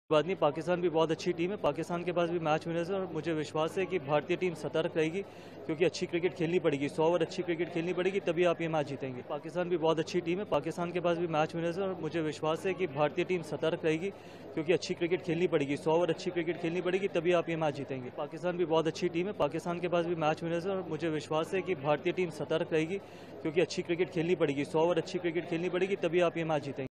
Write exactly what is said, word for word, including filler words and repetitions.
बात नहीं, पाकिस्तान भी बहुत अच्छी टीम है। पाकिस्तान के पास भी मैच होने से और मुझे विश्वास है कि भारतीय टीम सतर्क रहेगी, क्योंकि अच्छी क्रिकेट खेलनी पड़ेगी। सौ ओवर अच्छी क्रिकेट खेलनी पड़ेगी, तभी आप ये मैच जीतेंगे। पाकिस्तान भी बहुत अच्छी टीम है। पाकिस्तान के पास भी मैच होने से और मुझे विश्वास है कि भारतीय टीम सतर्क रहेगी, क्योंकि अच्छी क्रिकेट खेलनी पड़ेगी। सौ ओवर अच्छी क्रिकेट खेलनी पड़ेगी, तभी आप ये मैच जीतेंगे। पाकिस्तान भी बहुत अच्छी टीम है। पाकिस्तान के पास भी मैच होने से और मुझे विश्वास है कि भारतीय टीम सतर्क रहेगी, क्योंकि अच्छी क्रिकेट खेलनी पड़ेगी। सौ ओवर अच्छी क्रिकेट खेलनी पड़ेगी, तभी आप ये मैच जीतेंगे।